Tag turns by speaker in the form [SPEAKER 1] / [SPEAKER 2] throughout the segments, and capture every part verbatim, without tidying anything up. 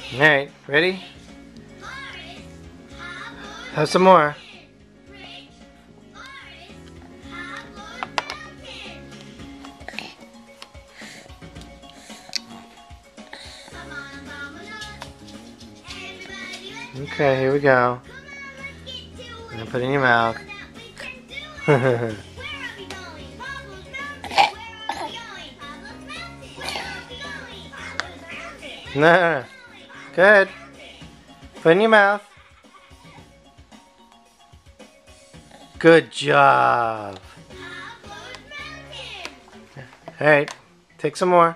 [SPEAKER 1] Alright, ready? Have some more. Okay, here we go. And then put it in your mouth. No, no, no. Good. Put it in your mouth. Good job. Alright, take some more.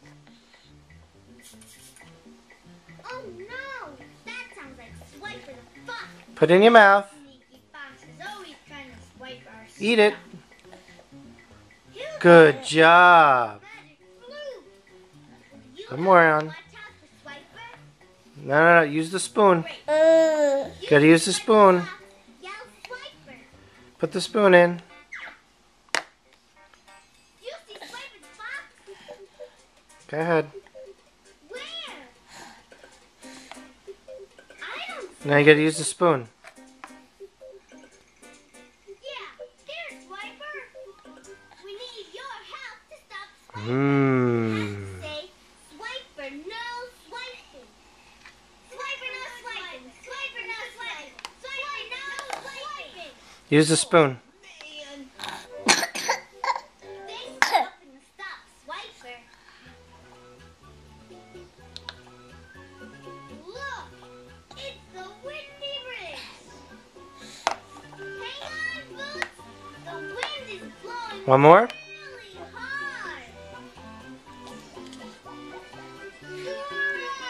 [SPEAKER 2] Oh no! That sounds like Swiper the Fox.
[SPEAKER 1] Put it in your mouth.
[SPEAKER 2] Sneaky Fox is always trying to swipe our
[SPEAKER 1] Eat it.
[SPEAKER 2] stuff.
[SPEAKER 1] Good job.
[SPEAKER 2] Magic flute. You
[SPEAKER 1] Put more
[SPEAKER 2] know
[SPEAKER 1] on.
[SPEAKER 2] watch out for Swiper?
[SPEAKER 1] No, no, no. Use the spoon.
[SPEAKER 2] You
[SPEAKER 1] Gotta use the spoon.
[SPEAKER 2] Yell Swiper.
[SPEAKER 1] Put the spoon in.
[SPEAKER 2] You see Swiper the Fox?
[SPEAKER 1] Go ahead.
[SPEAKER 2] Where? I don't see.
[SPEAKER 1] Now you gotta use the spoon.
[SPEAKER 2] Yeah, there's Swiper. We need your help to stop Swiper.
[SPEAKER 1] Mmm.
[SPEAKER 2] Say, Swiper, no swiping. Swiper, no swiping. Swiper, no swiping. Swiper, no swiping.
[SPEAKER 1] Use the spoon.
[SPEAKER 2] Man. Thanks for helping us stop Swiper. Look, it's the windy bridge. Hang on, Boots. The wind is blowing.
[SPEAKER 1] One more?